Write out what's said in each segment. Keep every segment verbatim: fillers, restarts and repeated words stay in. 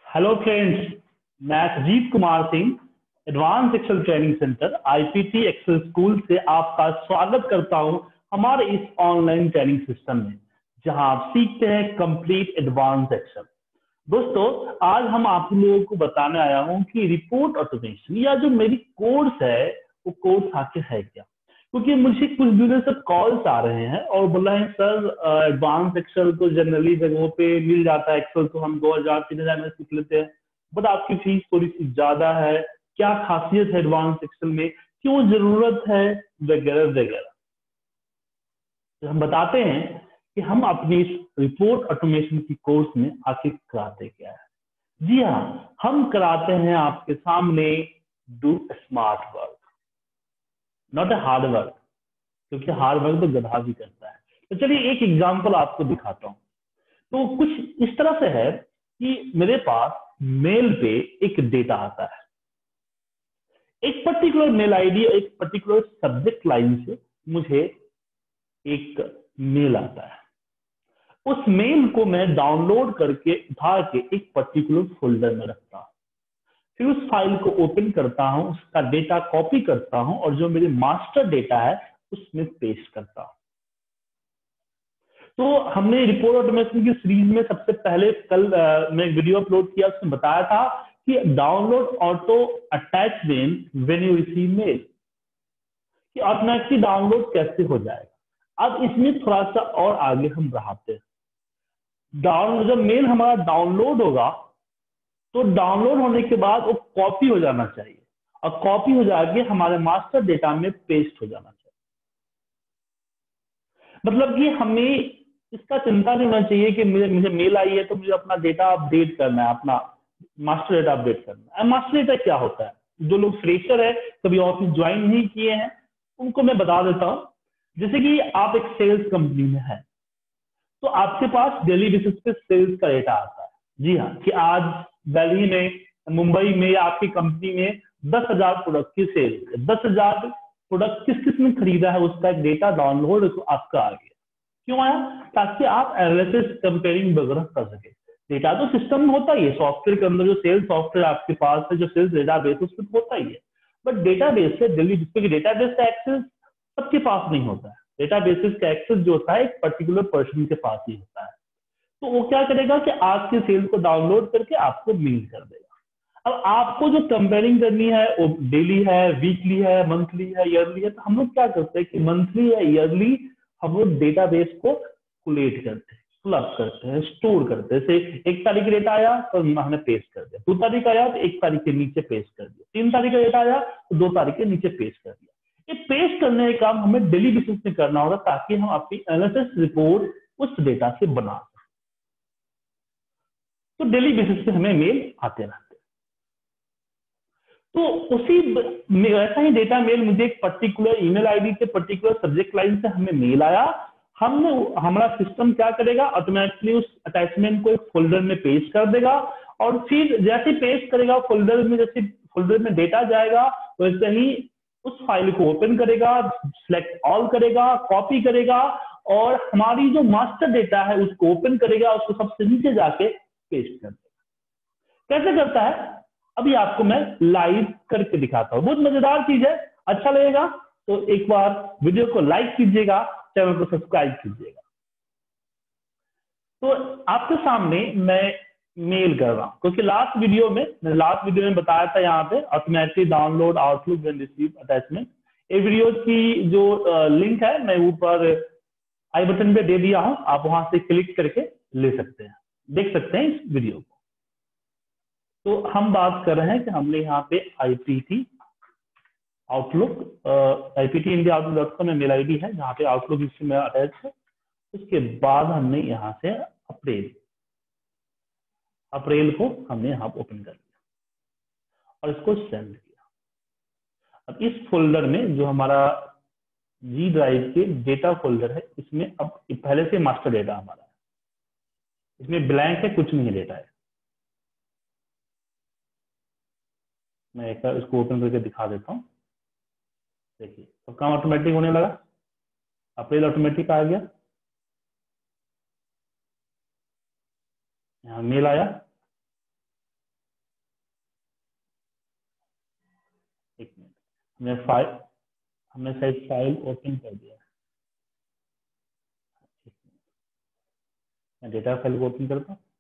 Hello friends, मैं Sujit Kumar Singh advance excel training centre IPT excel school से आपका स्वागत करता हूं हमारे इस ऑनलाइन ट्रेनिंग सिस्टम में, जहां आप सीखते हैं कंप्लीट एडवांस एक्सेल। दोस्तों, आज हम आप लोगों को बताने आया हूं कि रिपोर्ट ऑटोमेशन या जो मेरी कोर्स है वो कोर्स आखिर है क्या। क्योंकि मुझे कुछ दिनों से कॉल्स आ रहे हैं और बोल रहे हैं सर एडवांस एक्सेल तो जनरली जगहों पे मिल जाता है, एक्सेल तो हम दो हजार तीन हजार में सीख लेते हैं, बट आपकी फीस थोड़ी सी ज्यादा है, क्या खासियत है एडवांस एक्सेल में, क्यों जरूरत है, वगैरह वगैरह। तो हम बताते हैं कि हम अपनी इस रिपोर्ट ऑटोमेशन की कोर्स में आखिर कराते क्या है। जी हाँ, हम कराते हैं आपके सामने do smart work, not a hard work, क्योंकि हार्ड वर्क तो गधा भी करता है। तो चलिए एक एग्जांपल आपको दिखाता हूं। तो कुछ इस तरह से है कि मेरे पास मेल पे एक डेटा आता है, एक पर्टिकुलर मेल आईडी और एक पर्टिकुलर सब्जेक्ट लाइन से मुझे एक मेल आता है। उस मेल को मैं डाउनलोड करके उठा के एक पर्टिकुलर फोल्डर में रखता हूं, फिर उस फाइल को ओपन करता हूं, उसका डेटा कॉपी करता हूं और जो मेरे मास्टर डेटा है उसमें पेस्ट करता हूं। तो हमने रिपोर्ट ऑटोमेशन की सीरीज में सबसे पहले कल आ, मैं वीडियो अपलोड किया, उसमें बताया था कि download auto attachment when you receive mail, कि ऑटोमेटिकली डाउनलोड कैसे हो जाएगा। अब इसमें थोड़ा सा और आगे हम बढ़ाते हैं। डाउनलोड जब मेल हमारा डाउनलोड होगा तो डाउनलोड होने के बाद वो कॉपी हो जाना चाहिए और कॉपी हो जाके हमारे मास्टर डेटा में पेस्ट हो जाना चाहिए। मतलब कि हमें इसका चिंता नहीं होना चाहिए कि मुझे मुझे मेल आई है तो मुझे अपना डेटा अपडेट करना है, अपना मास्टर डेटा अपडेट करना है। मास्टर डेटा क्या होता है? जो लोग फ्रेशर है, कभी ऑफिस ज्वाइन नहीं किए हैं, उनको मैं बता देता हूँ। जैसे कि आप एक सेल्स कंपनी में है, तो आपके पास डेली बेसिस पे सेल्स का डेटा आता है। जी हाँ, कि आज दिल्ली में, मुंबई में या आपकी कंपनी में दस हजार प्रोडक्ट की सेल है, दस हजार प्रोडक्ट किस किस ने खरीदा है उसका एक डेटा डाउनलोड आपका आ गया। क्यों आया? ताकि आप एनालिसिस कंपेयरिंग वगैरह कर सके। डेटा तो सिस्टम में होता ही है, सॉफ्टवेयर के अंदर जो सेल्स सॉफ्टवेयर आपके पास है, जो सेल्स डेटाबेस उसमें होता ही है। बट डेटाबेस से दिल्ली जिसपे डेटाबेस का एक्सेस सबके पास नहीं होता है। डेटाबेसेस का एक्सेस जो होता है एक पर्टिकुलर पर्सन के पास ही होता है। तो वो क्या करेगा कि आज के सेल्स को डाउनलोड करके आपको मेल कर देगा। अब आपको जो कंपेयरिंग करनी है वो डेली है, वीकली है, मंथली है, ईयरली है। तो हम लोग क्या करते हैं कि मंथली या ईयरली हम लोग डेटाबेस को कोलेट करते हैं, पुलअप करते हैं, स्टोर करते हैं। जैसे एक तारीख का डेटा आया तो हमने पेस्ट कर दिया, दो तारीख आया तो एक तारीख के नीचे पेस्ट कर दिया, तीन तारीख का डेटा आया तो दो तारीख के नीचे पेस्ट कर दिया। ये पेस्ट करने का काम हमें डेली बेसिस में करना होगा ताकि हम अपनी एनालिसिस रिपोर्ट उस डेटा से बना सकें। तो डेली बेसिस पे हमें मेल आते रहते हैं। तो उसी ऐसा ही डेटा मेल मुझे एक पर्टिकुलर ईमेल आईडी से पर्टिकुलर सब्जेक्ट लाइन से हमें मेल आया। हमने हमारा सिस्टम क्या करेगा, ऑटोमेटिकली उस अटैचमेंट को एक फोल्डर में पेस्ट कर देगा और फिर जैसे पेस्ट करेगा फोल्डर में, जैसे फोल्डर में डेटा जाएगा वैसे ही उस फाइल को ओपन करेगा, सिलेक्ट ऑल करेगा, कॉपी करेगा और हमारी जो मास्टर डेटा है उसको ओपन करेगा, उसको सबसे नीचे जाके पेस्ट कर देगा। कैसे करता है अभी आपको मैं लाइव करके दिखाता हूं। बहुत मजेदार चीज है, अच्छा लगेगा तो एक बार वीडियो को लाइक कीजिएगा, चैनल को सब्सक्राइब कीजिएगा। तो आपके सामने मैं मेल कर रहा हूं क्योंकि लास्ट वीडियो में लास्ट वीडियो में बताया था यहाँ पे automatically download outlook and receive attachment. ये वीडियो की जो लिंक है मैं ऊपर आई बटन पे दे दिया हूं, आप वहां से क्लिक करके ले सकते हैं, देख सकते हैं इस वीडियो को। तो हम बात कर रहे हैं कि हमने यहाँ पे IPT outlook IPT India outlook dot com में मेल आईडी है जहाँ पे आउटलुक इसमें अटैच है। उसके बाद हमने यहाँ से अप्रैल अप्रैल को हमने यहाँ ओपन कर लिया और इसको सेंड किया। अब इस फोल्डर में जो हमारा जी ड्राइव के डेटा फोल्डर है, इसमें अब पहले से मास्टर डेटा हमारा है, इसमें ब्लैंक है, कुछ नहीं डेटा है। मैं एक बार इसको ओपन करके दिखा देता हूँ। देखिए सब काम ऑटोमेटिक होने लगा, अप्रैल ऑटोमेटिक आ गया, यहाँ मेल आया, हमने फाइल हमने शायद फाइल ओपन कर दिया। मैं डेटा फाइल को ओपन करता हूँ,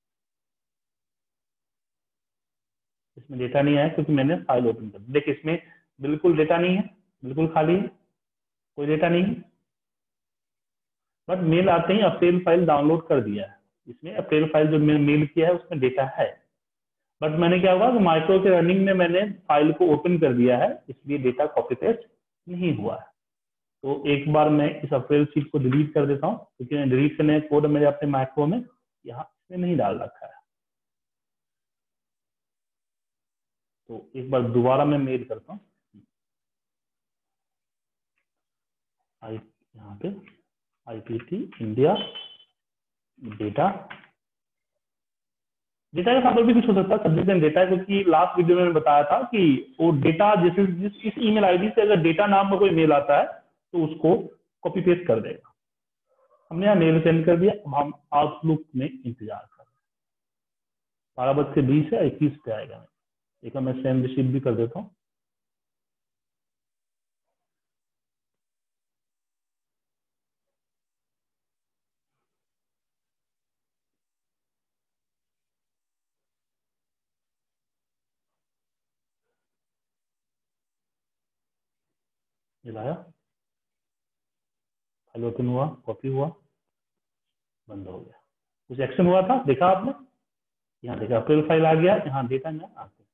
इसमें डेटा नहीं आया क्योंकि मैंने फाइल ओपन कर दी। देखिए इसमें बिल्कुल डेटा नहीं है, बिल्कुल खाली है, कोई डेटा नहीं है। बट मेल आते ही अप्रैल फाइल डाउनलोड कर दिया है, इसमें अप्रैल फाइल जो मैंने मेल किया है उसमें डेटा है। बट मैंने क्या हुआ कि माइक्रो के रनिंग में मैंने फाइल को ओपन कर दिया है, इसलिए डेटा कॉपी पेस्ट नहीं हुआ है। तो एक बार मैं इस अप्रैल शीट को डिलीट कर देता हूँ, क्योंकि मैं डिलीट करने का कोड मेरे अपने माइक्रो में यहाँ इसमें नहीं डाल रखा है। तो एक बार दोबारा मैं मेल करता हूँ, आई यहाँ पे आईपीटी इंडिया डेटा। डेटा के साथ और भी कुछ हो सकता है, सब्जेक्ट एंड डेटा, क्योंकि लास्ट वीडियो में मैंने बताया था कि वो डेटा जैसे जिस इस ईमेल आईडी से अगर डेटा नाम का कोई मेल आता है तो उसको कॉपी पेस्ट कर देगा। हमने यहाँ मेल सेंड कर दिया, अब हम आउटलुक में इंतजार कर रहे हैं। बारह बज के बीस है, इक्कीस पे आएगा। एक मैं सेंड रिसीव भी कर देता हूँ। मिलाया, फाइल ओपन हुआ, कॉपी हुआ, बंद हो गया। कुछ एक्शन हुआ था, देखा आपने? यहाँ देखा अप्रैल फाइल आ गया, यहाँ डेटा में आ गया,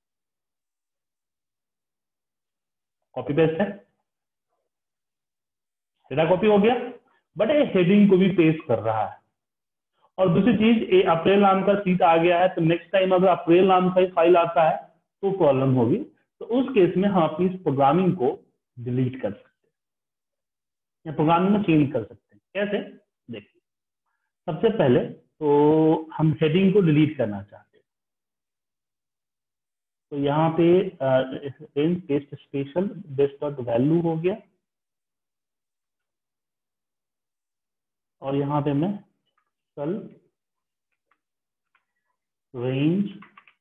कॉपी पेस्ट है, डेटा कॉपी हो गया। बट ये हेडिंग को भी पेस्ट कर रहा है। और दूसरी चीज, ये अप्रैल नाम का सीट आ गया है, तो नेक्स्ट टाइम अगर अप्रैल नाम का फाइल आता है तो प्रॉब्लम होगी। तो उस केस में हम अपनी इस प्रोग्रामिंग को डिलीट कर सकते हैं या प्रोग्रामिंग में चेंज कर सकते हैं। कैसे? देखिए, सबसे पहले तो हम हेडिंग को डिलीट करना चाहते हैं, तो यहाँ पे range test special best dot value हो गया, और यहाँ पे मैं कल रेंज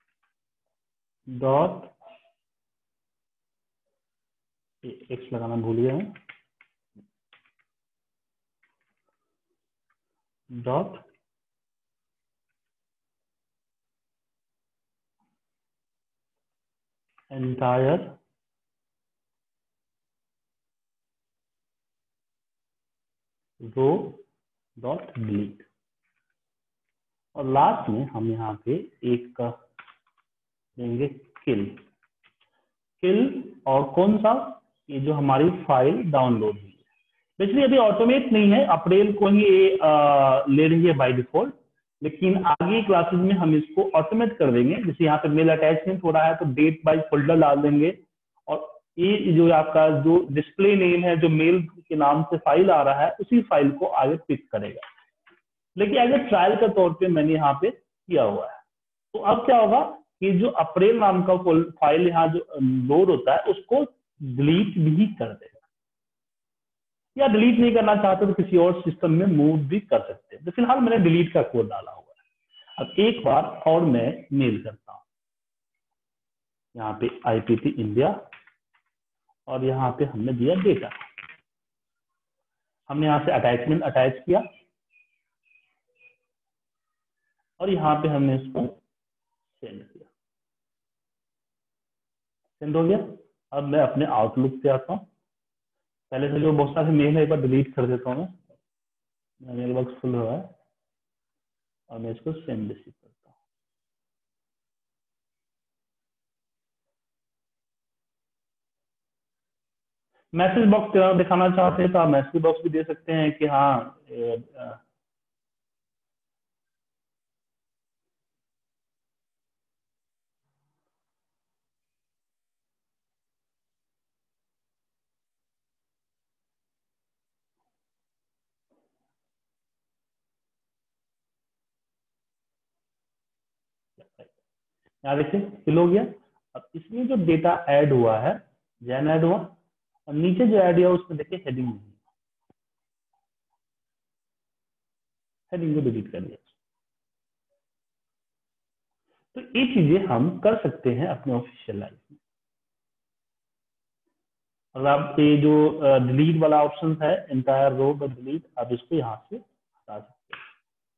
डॉट एक्स लगाना भूल गया है, dot entire row dot delete. और लास्ट में हम यहाँ पे एक का देंगे किल। किल और कौन सा? ये जो हमारी फाइल डाउनलोड हुई है, बेसिकली अभी ऑटोमेट नहीं है, अप्रैल को ही ये ले रही है बाय डिफॉल्ट, लेकिन आगे क्लासेस में हम इसको ऑटोमेट कर देंगे। जैसे यहाँ पे मेल अटैचमेंट हो रहा है तो डेट बाय फोल्डर डाल देंगे, और ये जो आपका जो डिस्प्ले नेम है, जो मेल के नाम से फाइल आ रहा है, उसी फाइल को आगे पिक करेगा। लेकिन अगर ट्रायल के तौर पे मैंने यहाँ पे किया हुआ है, तो अब क्या होगा कि जो अप्रैल नाम का फाइल यहाँ जो लोड होता है उसको डिलीट भी कर देगा, या डिलीट नहीं करना चाहते तो किसी और सिस्टम में मूव भी कर सकते हैं। तो फिलहाल मैंने डिलीट का कोड डाला हुआ है। अब एक बार और मैं मेल करता हूँ, यहाँ पे आईपीटी इंडिया, और यहाँ पे हमने दिया डेटा। हमने यहाँ से अटैचमेंट अटैच किया, और यहाँ पे हमने इसको सेंड किया, सेंड हो गया। अब मैं अपने आउटलुक पे आता हूँ। पहले से जो बहुत सारे मेल है एक बार डिलीट कर देता हूँ मैं, मेल बॉक्स फुल हुआ है, और मैं इसको सेंड रिसीव करता हूँ। मैसेज बॉक्स दिखाना चाहते हैं तो आप मैसेज बॉक्स भी दे सकते हैं कि हाँ ए, आ, यहाँ देखिए फिल हो गया। अब इसमें जो डेटा ऐड हुआ है, जैन ऐड हुआ, और नीचे जो ऐड हुआ उसमें देखिए हेडिंग नहीं, हेडिंग को डिलीट कर दिया। तो ये चीजें हम कर सकते हैं अपने ऑफिशियल लाइफ में। और आप ये जो डिलीट वाला ऑप्शन है एंटायर रो बाय डिलीट, आप इसको यहाँ से हटा सकते हैं।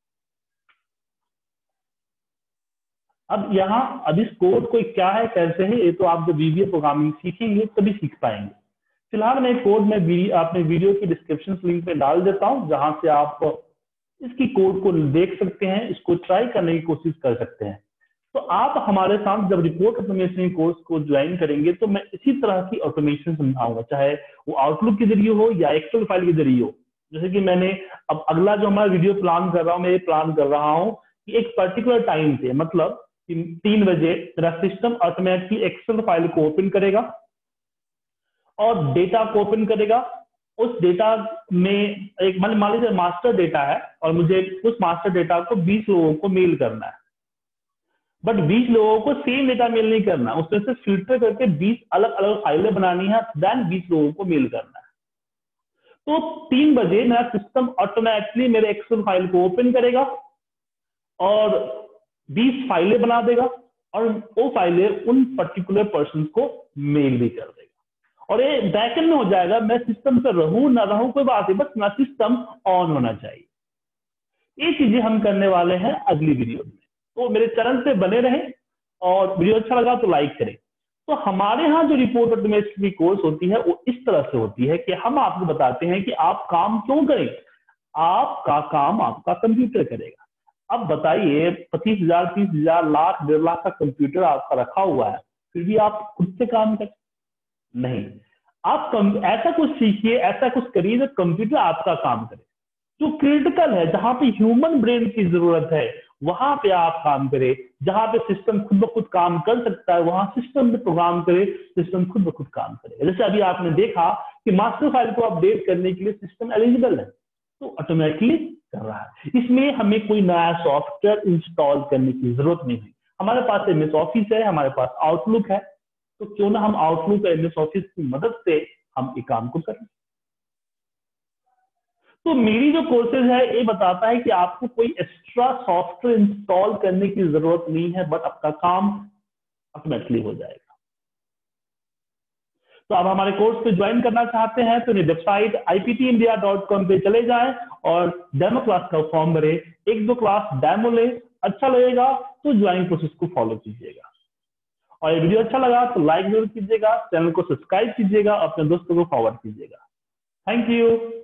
अब यहाँ अब इस कोड को क्या है कैसे है ये तो आप जब वीबीए प्रोग्रामिंग सीखेंगे तभी सीख पाएंगे। फिलहाल मैं कोड में वीडियो आपने वीडियो की डिस्क्रिप्शन लिंक पे डाल देता हूँ, जहां से आप इसकी कोड को देख सकते हैं, इसको ट्राई करने की कोशिश कर सकते हैं। तो आप हमारे साथ जब रिपोर्ट ऑटोमेशन कोर्स को ज्वाइन करेंगे तो मैं इसी तरह की ऑटोमेशन समझाऊंगा, चाहे वो आउटलुक के जरिए हो या एक्सेल फाइल के जरिए हो। जैसे कि मैंने अब अगला जो हमारा वीडियो प्लान कर रहा हूँ, मैं ये प्लान कर रहा हूँ कि एक पर्टिकुलर टाइम पे, मतलब तीन बजे मेरा सिस्टम ऑटोमेटिकली एक्सेल फाइल को ओपन करेगा और डेटा को ओपन करेगा। उस डेटा में एक मान लीजिए मास्टर डेटा है और मुझे उस मास्टर डेटा को बीस लोगों को मेल करना है, बट बीस लोगों को सेम डेटा मेल नहीं करना, उसमें से फिल्टर करके बीस अलग अलग फाइलें बनानी है, देन बीस लोगों को मेल करना है। तो तीन बजे मेरा सिस्टम ऑटोमेटिकली मेरे एक्सेल फाइल को ओपन करेगा और बीस फाइलें बना देगा और वो फाइलें उन पर्टिकुलर पर्सन को मेल भी कर देगा और ये बैकएंड में हो जाएगा। मैं सिस्टम पे रहूं ना रहूं कोई बात नहीं, बस मेरा सिस्टम ऑन होना चाहिए। ये चीजें हम करने वाले हैं अगली वीडियो में, तो मेरे चैनल पे बने रहें और वीडियो अच्छा लगा तो लाइक करें। तो हमारे यहाँ जो रिपोर्ट ऑटोमेशन की कोर्स होती है वो इस तरह से होती है कि हम आपको बताते हैं कि आप काम क्यों करें, आपका काम आपका कंप्यूटर करेगा। अब बताइए पच्चीस हजार तीस हजार लाख डेढ़ लाख का कंप्यूटर आपका रखा हुआ है, फिर भी आप खुद से काम करें नहीं। आप ऐसा कुछ सीखिए, ऐसा कुछ करिए जो कंप्यूटर आपका काम करे, जो क्रिटिकल है, जहां पे ह्यूमन ब्रेन की जरूरत है वहां पे आप काम करें। जहां पे सिस्टम खुद ब खुद काम कर सकता है वहां सिस्टम पे प्रोग्राम करे, सिस्टम खुद ब खुद काम करे। जैसे अभी आपने देखा कि मास्टर फाइल को अपडेट करने के लिए सिस्टम एलिजिबल है तो ऑटोमेटिकली कर रहा है। इसमें हमें कोई नया सॉफ्टवेयर इंस्टॉल करने की जरूरत नहीं है। हमारे पास एमएस ऑफिस है, हमारे पास आउटलुक है, तो क्यों ना हम आउटलुक और एमएस ऑफिस की मदद से हम ये काम को करें। तो मेरी जो कोर्सेज है ये बताता है कि आपको कोई एक्स्ट्रा सॉफ्टवेयर इंस्टॉल करने की जरूरत नहीं है, बट आपका काम ऑटोमेटिकली हो जाएगा। तो आप हमारे कोर्स पे ज्वाइन करना चाहते हैं तो website I P T India dot com पे चले जाएं और डेमो क्लास का फॉर्म भरें। एक दो क्लास डेमो ले, अच्छा लगेगा तो ज्वाइनिंग प्रोसेस को फॉलो कीजिएगा। और ये वीडियो अच्छा लगा तो लाइक जरूर कीजिएगा, चैनल को सब्सक्राइब कीजिएगा, अपने दोस्तों को फॉरवर्ड कीजिएगा। Thank you.